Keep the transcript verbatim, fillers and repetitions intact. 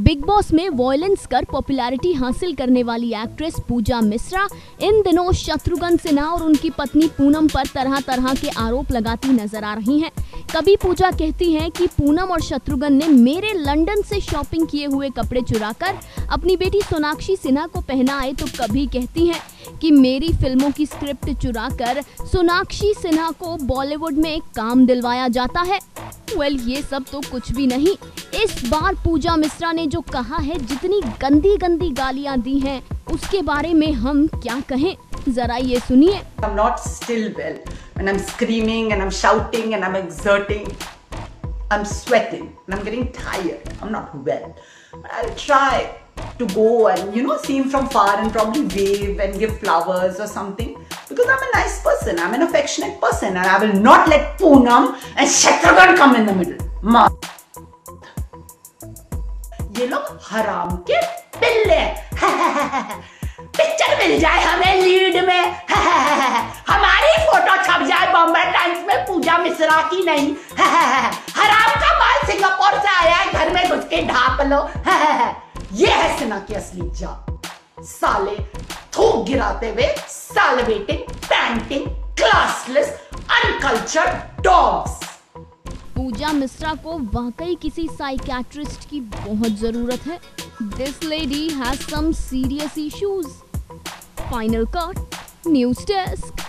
Big Boss में violence कर popularity हासिल करने वाली एक्ट्रेस पूजा मिश्रा इन दिनों शत्रुघ्न सिन्हा और उनकी पत्नी पूनम पर तरह तरह के आरोप लगाती नजर आ रही हैं। कभी पूजा कहती हैं कि पूनम और शत्रुघ्न ने मेरे लंदन से शॉपिंग किए हुए कपड़े चुराकर अपनी बेटी सोनाक्षी सिन्हा को पहनाए, तो कभी कहती हैं कि मेरी फिल्मों की स्क्रिप्ट चुराकर सोनाक्षी सिन्हा को बॉलीवुड में काम दिलवाया जाता है। वेल, ये सब तो कुछ भी नहीं। इस बार पूजा मिश्रा ने जो कहा है, जितनी गंदी गंदी गालियां दी हैं, उसके बारे में हम क्या कहें, जरा ये सुनिए। I'm not still well. When I'm screaming and I'm shouting and I'm exerting, I'm sweating and I'm getting tired. I'm not well. But I'll try to go and, you know, see him from far and probably wave and give flowers or something. Because I'm a nice person. I'm an affectionate person. And I will not let Poonam and Shatrughan come in the middle. Ma ये लोग हराम के पिल्ले। Picture मिल जाए हमें lead में, हमारी photo छप जाए बॉम्बे टाइम्स में, पूजा मिश्रा की नहीं। हराम का माल सिंगापुर से आया है, घर में घुस के ढाप लो। ये है सिन्हा की असली जात। साले थूक गिराते हुए salivating, panting, classless, uncultured dogs. Pooja Mishra को वाकई किसी साइकियाट्रिस्ट की बहुत जरूरत है। This lady has some serious issues. Final cut, news desk.